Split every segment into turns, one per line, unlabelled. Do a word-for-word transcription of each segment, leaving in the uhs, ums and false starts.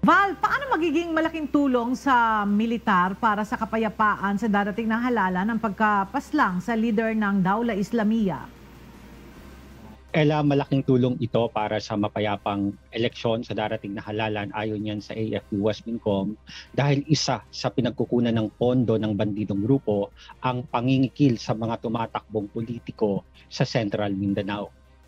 Val, paano magiging malaking tulong sa militar para sa kapayapaan sa darating na halalan ng pagkapaslang sa leader ng Dawla Islamiyah?
Ella, malaking tulong ito para sa mapayapang eleksyon sa darating na halalan ayon yan sa A F P West Mincom dahil isa sa pinagkukunan ng pondo ng bandidong grupo ang pangingikil sa mga tumatakbong politiko sa Central Mindanao.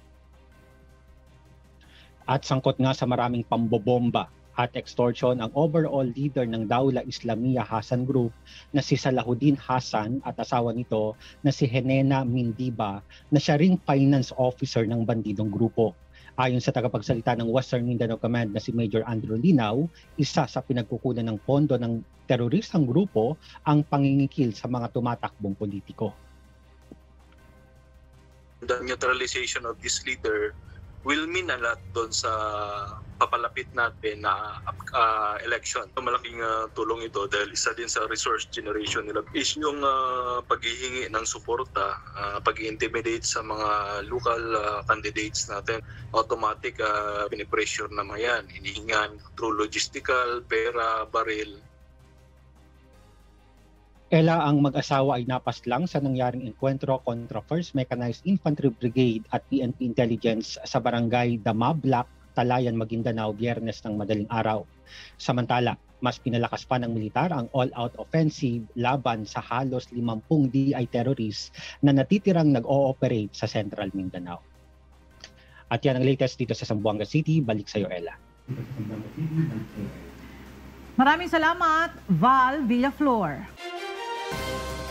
At sangkot nga sa maraming pambobomba at extortion ang overall leader ng Dawla Islamiyah Hassan Group na si Salahuddin Hassan at asawa nito na si Henena Mindiba na siya ring finance officer ng bandidong grupo. Ayon sa tagapagsalita ng Western Mindanao Command na si Major Andrew Linaw, isa sa pinagkukunan ng pondo ng teroristang grupo ang pangingikil sa mga tumatakbong politiko.
The neutralization of this leader will mean a lot doon sa papalapit natin na uh, election. Malaking uh, tulong ito dahil isa din sa resource generation nila is yung uh, paghihingi ng suporta, uh, pag-intimidate sa mga local uh, candidates natin. Automatic uh, pinipressure naman yan, hinihingan through logistical, pera, baril.
Ella, ang mag-asawa ay napaslang sa nangyaring enkwentro kontra first Mechanized Infantry Brigade at P N P Intelligence sa barangay Damablak, Talayan, Maguindanao, Biyernes ng madaling araw. Samantala, mas pinalakas pa ng militar ang all-out offensive laban sa halos limampung D I terrorists na natitirang nag-ooperate sa Central Mindanao. At yan ang latest dito sa Zamboanga City. Balik sa iyo, Ella.
Maraming salamat, Val Villaflor.